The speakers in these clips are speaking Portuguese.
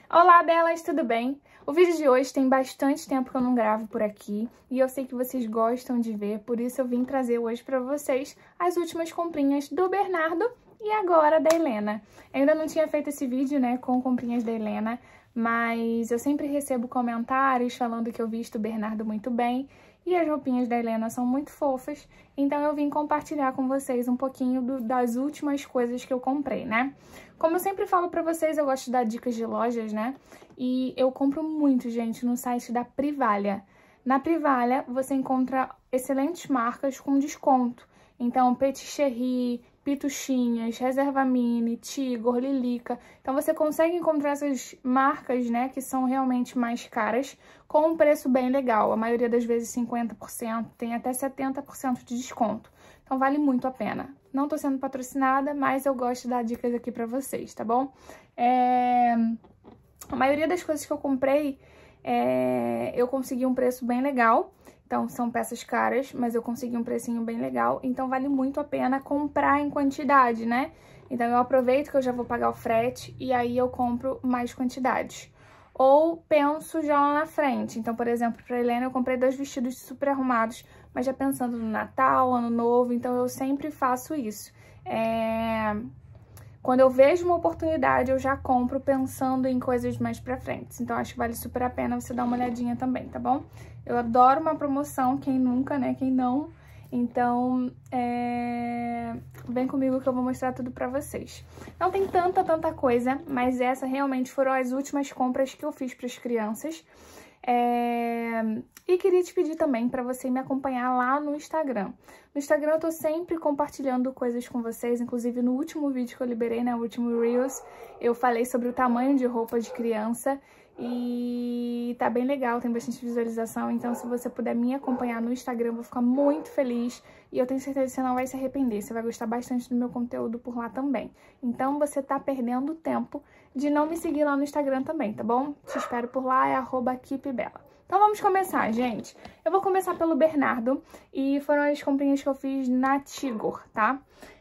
Olá, belas, tudo bem? O vídeo de hoje tem bastante tempo que eu não gravo por aqui e eu sei que vocês gostam de ver, por isso eu vim trazer hoje pra vocês as últimas comprinhas do Bernardo e agora da Helena. Eu ainda não tinha feito esse vídeo, né, com comprinhas da Helena, mas eu sempre recebo comentários falando que eu visto o Bernardo muito bem e as roupinhas da Helena são muito fofas, então eu vim compartilhar com vocês um pouquinho das últimas coisas que eu comprei, né? Como eu sempre falo pra vocês, eu gosto de dar dicas de lojas, né? E eu compro muito, gente, no site da Privalha. Na Privalha, você encontra excelentes marcas com desconto. Então, Petit Chéri, Pituchinhas, Reserva Mini, Tigor, Lilica. Então, você consegue encontrar essas marcas, né, que são realmente mais caras, com um preço bem legal. A maioria das vezes 50%, tem até 70% de desconto. Então, vale muito a pena. Não tô sendo patrocinada, mas eu gosto de dar dicas aqui pra vocês, tá bom? A maioria das coisas que eu comprei, eu consegui um preço bem legal. Então, são peças caras, mas eu consegui um precinho bem legal. Então, vale muito a pena comprar em quantidade, né? Então, eu aproveito que eu já vou pagar o frete e aí eu compro mais quantidades. Ou penso já lá na frente. Então, por exemplo, pra Helena eu comprei 2 vestidos super arrumados, mas já pensando no Natal, Ano Novo, então eu sempre faço isso. Quando eu vejo uma oportunidade, eu já compro pensando em coisas mais pra frente. Então, acho que vale super a pena você dar uma olhadinha também, tá bom? Eu adoro uma promoção, quem nunca, né? Quem não? Então, vem comigo que eu vou mostrar tudo pra vocês. Não tem tanta coisa, mas essas realmente foram as últimas compras que eu fiz pras crianças. E queria te pedir também para você me acompanhar lá no Instagram. No Instagram eu tô sempre compartilhando coisas com vocês, inclusive no último vídeo que eu liberei, né, o último Reels, eu falei sobre o tamanho de roupa de criança e tá bem legal, tem bastante visualização, então se você puder me acompanhar no Instagram eu vou ficar muito feliz e eu tenho certeza que você não vai se arrepender, você vai gostar bastante do meu conteúdo por lá também. Então você tá perdendo tempo de não me seguir lá no Instagram também, tá bom? Te espero por lá, é @keepbella. Então vamos começar, gente. Eu vou começar pelo Bernardo e foram as comprinhas que eu fiz na Tigor, tá?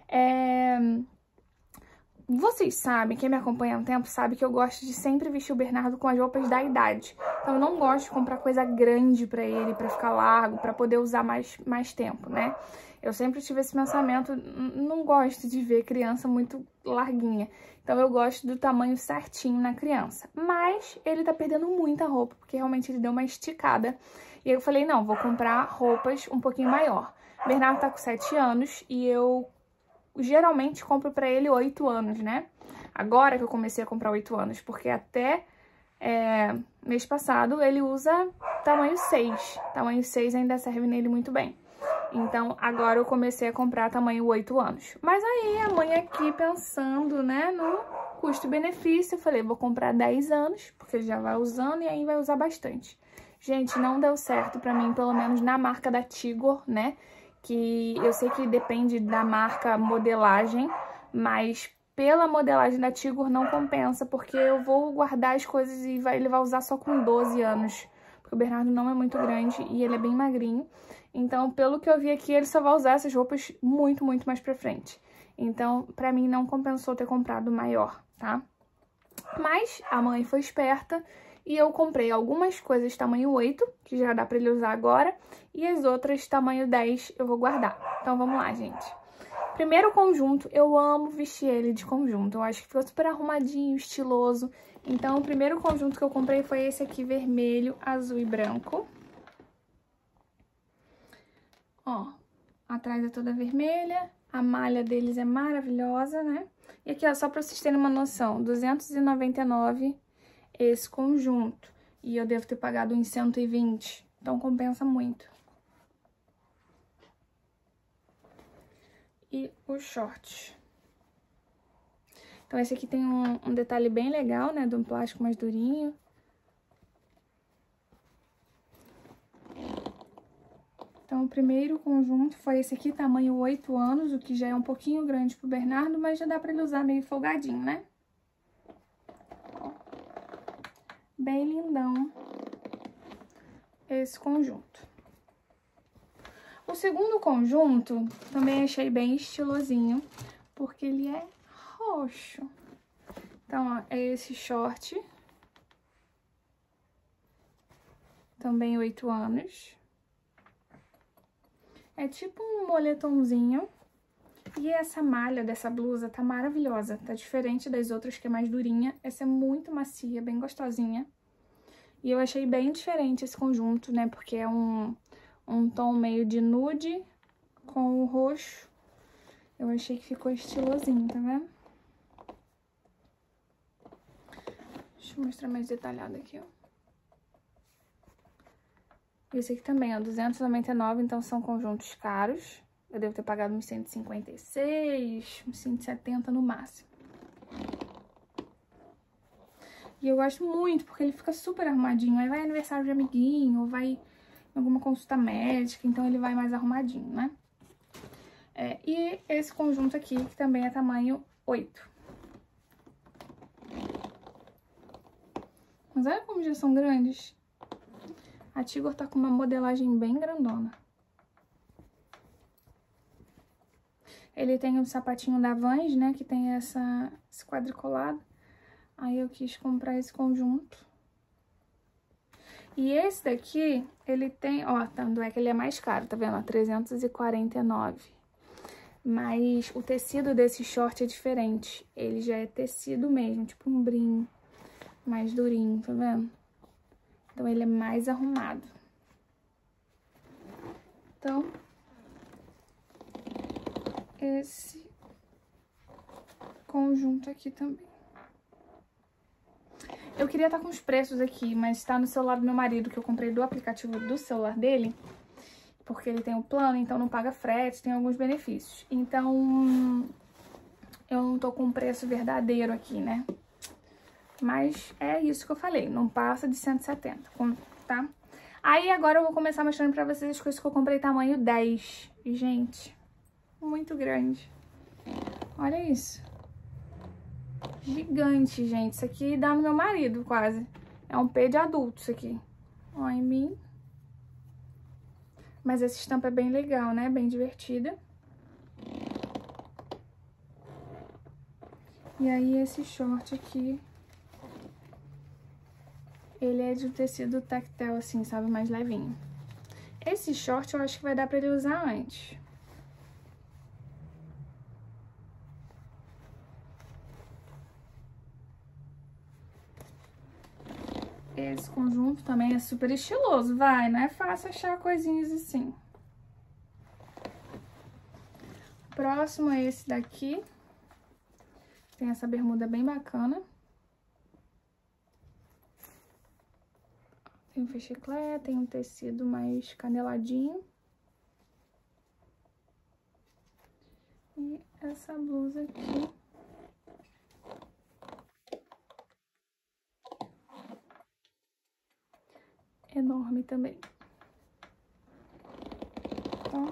Vocês sabem, quem me acompanha há um tempo sabe que eu gosto de sempre vestir o Bernardo com as roupas da idade. Então eu não gosto de comprar coisa grande pra ele, pra ficar largo, pra poder usar mais tempo, né? Eu sempre tive esse pensamento, não gosto de ver criança muito larguinha. Então eu gosto do tamanho certinho na criança. Mas ele tá perdendo muita roupa, porque realmente ele deu uma esticada. E eu falei, não, vou comprar roupas um pouquinho maior. O Bernardo tá com 7 anos e eu geralmente compro pra ele 8 anos, né? Agora que eu comecei a comprar 8 anos, porque até mês passado ele usa tamanho 6. Tamanho 6 ainda serve nele muito bem. Então, agora eu comecei a comprar tamanho 8 anos. Mas aí, a mãe aqui pensando, né, no custo-benefício, eu falei, vou comprar 10 anos, porque ele já vai usando e aí vai usar bastante. Gente, não deu certo pra mim, pelo menos na marca da Tigor, né, que eu sei que depende da marca modelagem, mas pela modelagem da Tigor não compensa, porque eu vou guardar as coisas e ele vai usar só com 12 anos. Porque o Bernardo não é muito grande e ele é bem magrinho. Então, pelo que eu vi aqui, ele só vai usar essas roupas muito mais pra frente. Então, pra mim, não compensou ter comprado maior, tá? Mas a mãe foi esperta e eu comprei algumas coisas tamanho 8, que já dá pra ele usar agora, e as outras tamanho 10 eu vou guardar. Então, vamos lá, gente. Primeiro conjunto, eu amo vestir ele de conjunto. Eu acho que ficou super arrumadinho, estiloso. Então, o primeiro conjunto que eu comprei foi esse aqui, vermelho, azul e branco. Ó, atrás é toda vermelha, a malha deles é maravilhosa, né? E aqui, ó, só pra vocês terem uma noção, 299 esse conjunto. E eu devo ter pagado uns 120, então compensa muito. E o short. Então, esse aqui tem um detalhe bem legal, né? De um plástico mais durinho. Então, o primeiro conjunto foi esse aqui, tamanho 8 anos, o que já é um pouquinho grande pro Bernardo, mas já dá pra ele usar meio folgadinho, né? Ó, bem lindão esse conjunto. O segundo conjunto também achei bem estilosinho, porque ele é roxo. Então, ó, é esse short também 8 anos. É tipo um moletomzinho. E essa malha dessa blusa tá maravilhosa, tá diferente das outras que é mais durinha. Essa é muito macia, bem gostosinha. E eu achei bem diferente esse conjunto, né, porque é um tom meio de nude com o roxo. Eu achei que ficou estilosinho, tá vendo? Deixa eu mostrar mais detalhado aqui, ó. Esse aqui também, ó, R$299, então são conjuntos caros. Eu devo ter pagado uns 156, uns 170 no máximo. E eu gosto muito, porque ele fica super arrumadinho. Aí vai aniversário de amiguinho, ou vai em alguma consulta médica, então ele vai mais arrumadinho, né? E esse conjunto aqui, que também é tamanho 8. Mas olha como já são grandes. A Tigor tá com uma modelagem bem grandona. Ele tem um sapatinho da Vans, né, que tem esse quadriculado. Aí eu quis comprar esse conjunto. E esse daqui, ele tem, ó, tanto é que ele é mais caro, tá vendo? 349. Mas o tecido desse short é diferente. Ele já é tecido mesmo, tipo um brim mais durinho, tá vendo? Então ele é mais arrumado. Então, esse conjunto aqui também. Eu queria estar com os preços aqui, mas tá no celular do meu marido, que eu comprei do aplicativo do celular dele, porque ele tem um plano, então não paga frete, tem alguns benefícios. Então, eu não tô com um preço verdadeiro aqui, né? Mas é isso que eu falei, não passa de 170, tá? Aí agora eu vou começar mostrando pra vocês as coisas que eu comprei tamanho 10. Gente, muito grande. Olha isso. Gigante, gente. Isso aqui dá no meu marido, quase. É um P de adulto, isso aqui. Ó, em mim. Mas essa estampa é bem legal, né? Bem divertida. E aí, esse short aqui, ele é de um tecido tactel, assim, sabe? Mais levinho. Esse short eu acho que vai dar pra ele usar antes. Esse conjunto também é super estiloso, vai, não é fácil achar coisinhas assim. O próximo é esse daqui. Tem essa bermuda bem bacana. Tem um fecheclé, tem um tecido mais caneladinho. E essa blusa aqui. Enorme também. Então,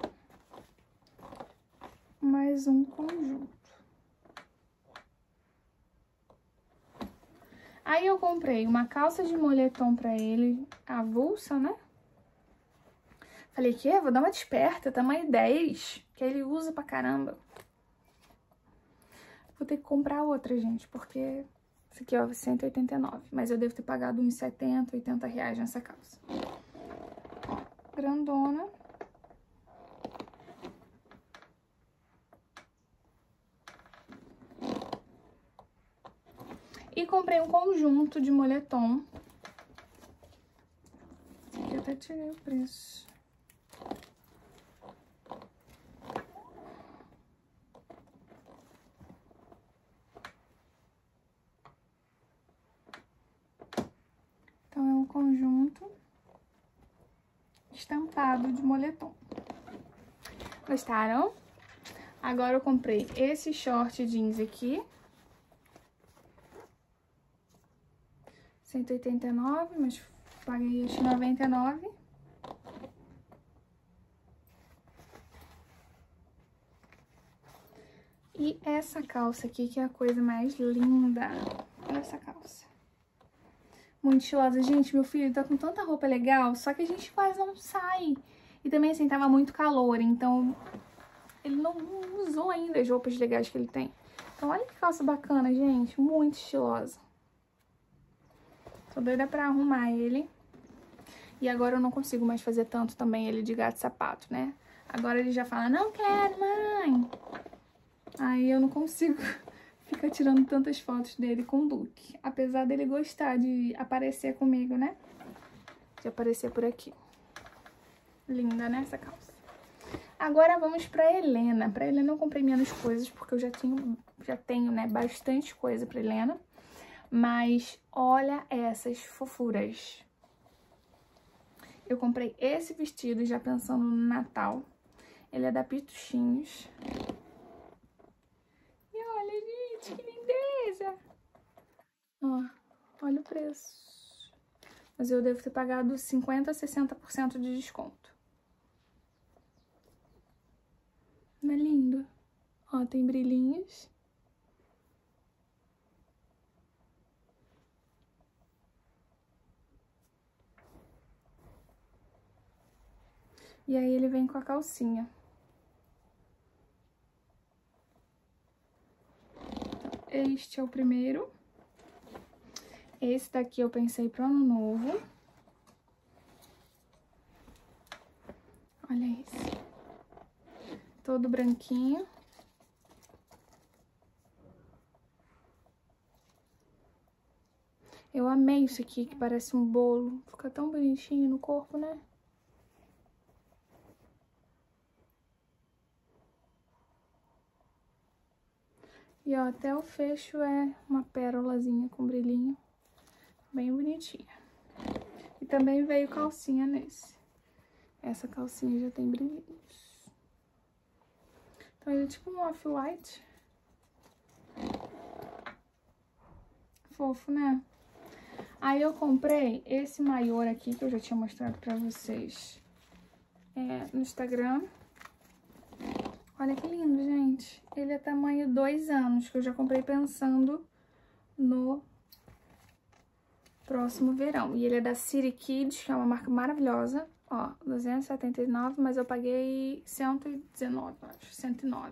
mais um conjunto. Aí eu comprei uma calça de moletom pra ele, avulsa, né? Falei que vou dar uma desperta, tamanho 10, que ele usa pra caramba. Vou ter que comprar outra, gente, porque essa aqui, ó, 189. Mas eu devo ter pagado uns 70, 80 reais nessa calça. Ó, grandona. E comprei um conjunto de moletom. Esse aqui eu até tirei o preço. Então, é um conjunto estampado de moletom. Gostaram? Agora eu comprei esse short jeans aqui. 189, mas paguei acho 99. E essa calça aqui, que é a coisa mais linda. Olha essa calça. Muito estilosa. Gente, meu filho tá com tanta roupa legal, só que a gente quase não sai. E também, assim, tava muito calor, então ele não usou ainda as roupas legais que ele tem. Então, olha que calça bacana, gente. Muito estilosa. Tô doida pra arrumar ele. E agora eu não consigo mais fazer tanto também ele de gato e sapato, né? Agora ele já fala, não quero, mãe. Aí eu não consigo ficar tirando tantas fotos dele com o look. Apesar dele gostar de aparecer comigo, né? De aparecer por aqui. Linda, né, essa calça? Agora vamos pra Helena. Pra Helena eu comprei menos coisas, porque eu já tenho, né, bastante coisa pra Helena. Mas olha essas fofuras. Eu comprei esse vestido já pensando no Natal. Ele é da Pituchinhos. E olha, gente, que lindeza! Ó, olha o preço. Mas eu devo ter pagado 50% a 60% de desconto. Não é lindo? Ó, tem brilhinhos. E aí ele vem com a calcinha. Este é o primeiro. Esse daqui eu pensei pro ano novo. Olha esse. Todo branquinho. Eu amei isso aqui, que parece um bolo. Fica tão bonitinho no corpo, né? E ó, até o fecho é uma pérolazinha com brilhinho. Bem bonitinha. E também veio calcinha nesse. Essa calcinha já tem brilhinhos. Então ele é tipo um off-white. Fofo, né? Aí eu comprei esse maior aqui, que eu já tinha mostrado pra vocês no Instagram. Olha que lindo, gente. Ele é tamanho 2 anos, que eu já comprei pensando no próximo verão. E ele é da City Kids, que é uma marca maravilhosa. Ó, 279, mas eu paguei 119, acho, 109.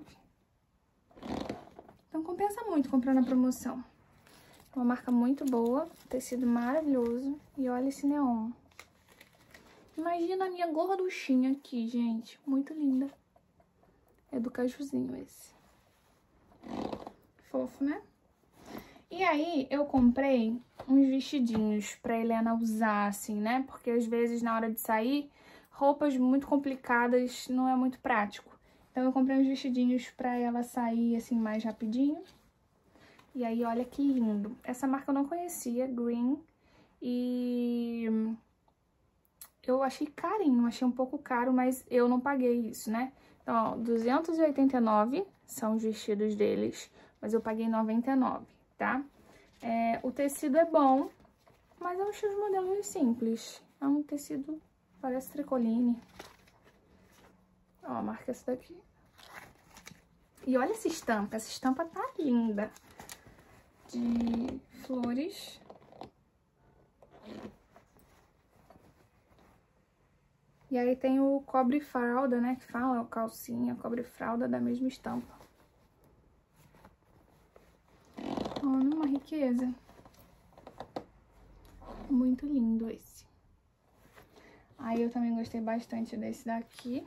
Então compensa muito comprar na promoção. Uma marca muito boa, tecido maravilhoso. E olha esse neon. Imagina a minha gorduchinha aqui, gente. Muito linda. É do cajuzinho esse. Fofo, né? E aí, eu comprei uns vestidinhos pra Helena usar, assim, né? Porque às vezes, na hora de sair, roupas muito complicadas não é muito prático. Então, eu comprei uns vestidinhos pra ela sair, assim, mais rapidinho. E aí, olha que lindo. Essa marca eu não conhecia, Green. E eu achei carinho, achei um pouco caro, mas eu não paguei isso, né? Então, ó, 289 são os vestidos deles, mas eu paguei 99, tá? O tecido é bom, mas eu achei os modelos simples. É um tecido, parece tricoline. Ó, marca essa daqui. E olha essa estampa tá linda. De flores. E aí tem o cobre fralda, né, que fala, calcinha, cobre fralda da mesma estampa. Olha, uma riqueza. Muito lindo esse. Aí eu também gostei bastante desse daqui.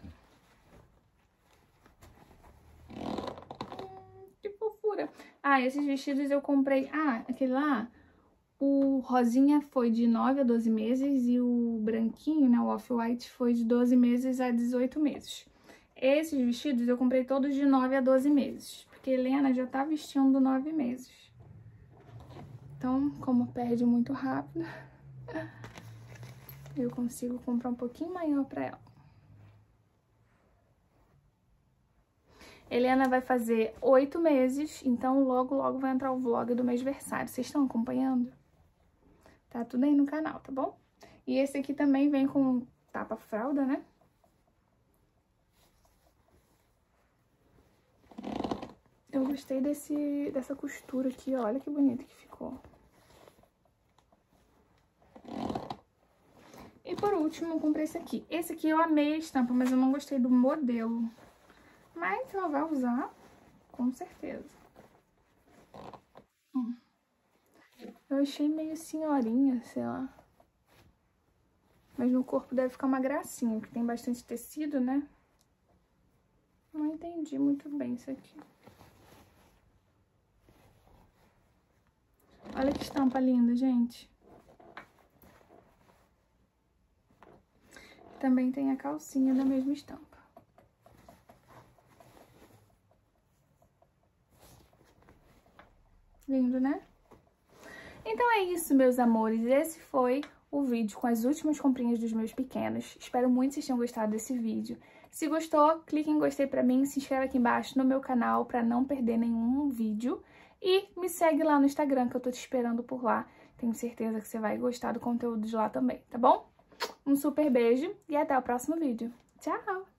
Que fofura. Ah, esses vestidos eu comprei... Ah, aquele lá... O rosinha foi de 9 a 12 meses e o branquinho, né, o off-white, foi de 12 meses a 18 meses. Esses vestidos eu comprei todos de 9 a 12 meses, porque Helena já tá vestindo 9 meses. Então, como perde muito rápido, eu consigo comprar um pouquinho maior pra ela. Helena vai fazer 8 meses, então logo vai entrar o vlog do mêsversário. Vocês estão acompanhando? Tá tudo aí no canal, tá bom? E esse aqui também vem com tapa-fralda, né? Eu gostei dessa costura aqui, olha que bonito que ficou. E por último, eu comprei esse aqui. Esse aqui eu amei a estampa, mas eu não gostei do modelo. Mas ela vai usar, com certeza. Eu achei meio senhorinha, sei lá. Mas no corpo deve ficar uma gracinha, porque tem bastante tecido, né? Não entendi muito bem isso aqui. Olha que estampa linda, gente. Também tem a calcinha da mesma estampa. Lindo, né? Então é isso, meus amores. Esse foi o vídeo com as últimas comprinhas dos meus pequenos. Espero muito que vocês tenham gostado desse vídeo. Se gostou, clique em gostei pra mim, se inscreve aqui embaixo no meu canal pra não perder nenhum vídeo. E me segue lá no Instagram, que eu tô te esperando por lá. Tenho certeza que você vai gostar do conteúdo de lá também, tá bom? Um super beijo e até o próximo vídeo. Tchau!